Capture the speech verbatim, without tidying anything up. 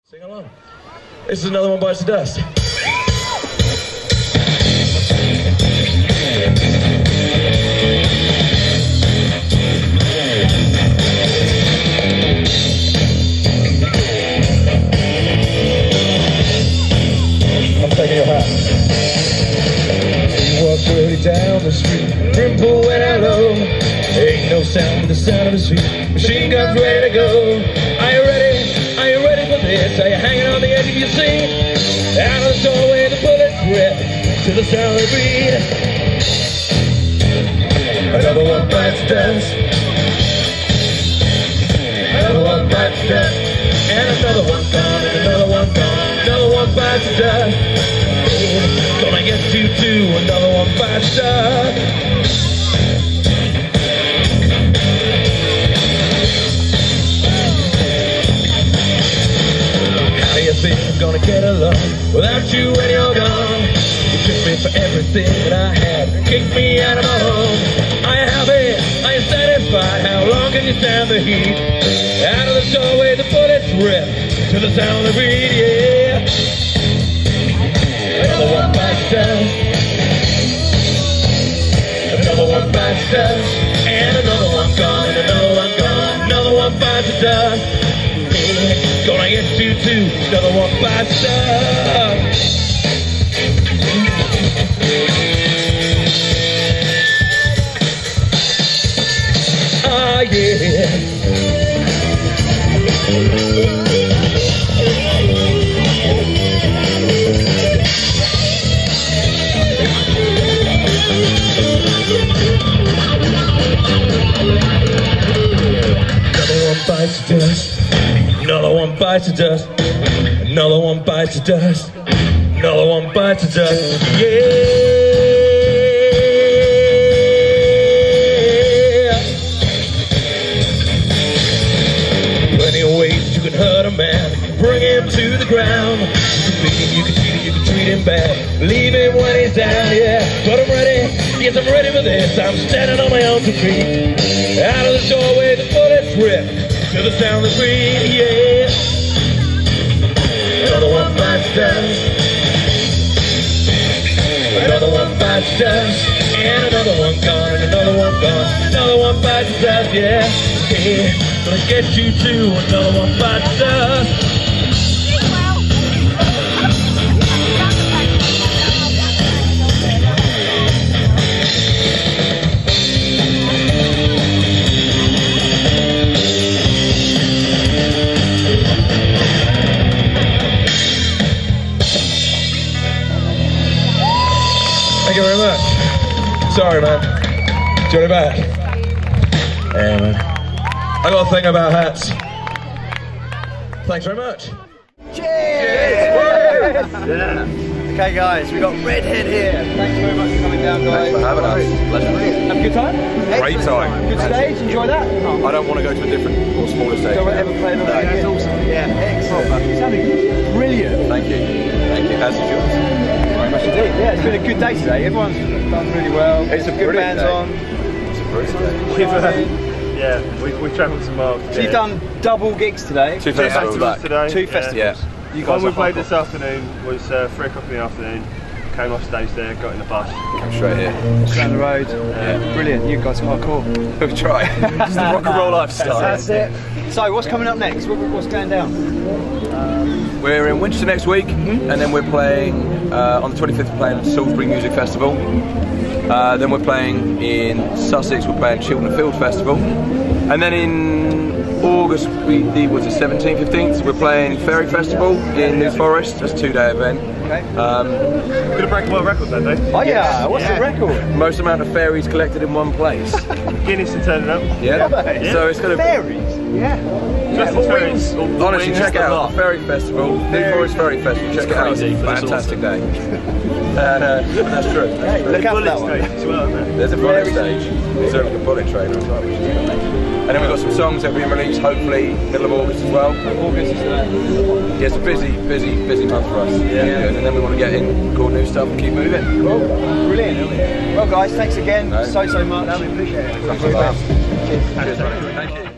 Sing along. This is Another One Bites the Dust. I'm taking your hat. You walk slowly down the street, dimple went out low. Ain't no sound but the sound of his feet. Machine guns ready to go. Are you ready? Are you ready for this? Are you hanging on the edge of your seat? Out of the doorway the bullets rip to the sound of the beat. Another one bites the dust. Another one bites the dust. And another one gone, and another one gone. Another one bites the dust. Gonna get you too. Another one bites the dust. You think I'm gonna get along without you when you're gone? You took me for everything that I had, kicked me out of my home. Are you happy? Are you satisfied? How long can you stand the heat? Out of the doorway the bullets rip to the sound of the beat, yeah. Another one bites the dust. Another one bites the dust. And another one gone, and another one gone. Another one bites the dust. Gonna get you too, another one bites the dust. Ah, yeah. Another one bites the dust. Another one bites the dust. Another one bites the dust. Another one bites the dust. Yeah. Plenty of ways you can hurt a man, bring him to the ground. You can beat him, you can cheat him, you can treat him bad, leave him when he's down. Yeah, but I'm ready. Yes, I'm ready for this. I'm standing on my own two feet. Out of the doorway the bullets rip to the sound of the beat, yeah. Another one bites the dust. Another one bites the dust. And another one gone, and another one gone. Another one bites the dust, yeah. Yeah, gonna get you too. Another one bites the dust. Thank you very much. Sorry, man. Do you want it back? Yeah, man. I got a thing about hats. Thanks very much. Cheers! Yeah. Okay, guys, we got Redhead here. Thanks very much for coming down, guys. Thanks for having us. Pleasure. Have a good time? Great time. Good stage. Enjoy that. I don't want to go to a different or smaller stage. Don't ever play another game. That's awesome. Yeah, excellent. It sounded brilliant. Thank you. Thank you. As is yours. Very much indeed. Yeah, it's been a good day today. Everyone's done really well. It's a good bands day. on. It's a brilliant day. Yeah, we, we've travelled some miles. So you've done double gigs today? Two festivals back. Today. Two festivals. Yeah. You One guys we are played hardcore. this afternoon was uh, three o'clock in the afternoon. Came off stage there, got in the bus. Come straight here. Down the road. Yeah. Brilliant. You guys are hardcore. We've tried. It's the rock and roll lifestyle. That's it. So what's coming up next? What, what's going down? We're in Winchester next week, mm-hmm. and then we're playing uh, on the twenty-fifth. We're playing at Salisbury Music Festival. Uh, then we're playing in Sussex. We're playing Chiltern Field Festival, and then in August, we the was the seventeenth, fifteenth. We're playing Fairy Festival in New Forest. That's a two-day event. Okay. Um, We're going to break a world record that day. Oh yeah. What's Yeah. the record? most amount of fairies collected in one place. Guinness to turn it up. Yeah. Yeah. So it's gonna be. Fairies. Yeah. Just the fairies. Honestly, check it out. Fairy Festival, New Forest Fairy Festival. Check it out. It's a but it's fantastic day. And uh, that's true. Hey, look out for that one. Stage as well, isn't it? There's a bullet stage. There's like a bullet train on top, which is good. And then we've got some songs that will be released hopefully middle of August as well. August. Yeah, it's a busy, busy, busy month for us. Yeah. And then we want to get in, record new stuff and keep moving. Cool. Brilliant. Well guys, thanks again No. so, so much. We appreciate it. Cheers. Cheers, buddy. Thank you.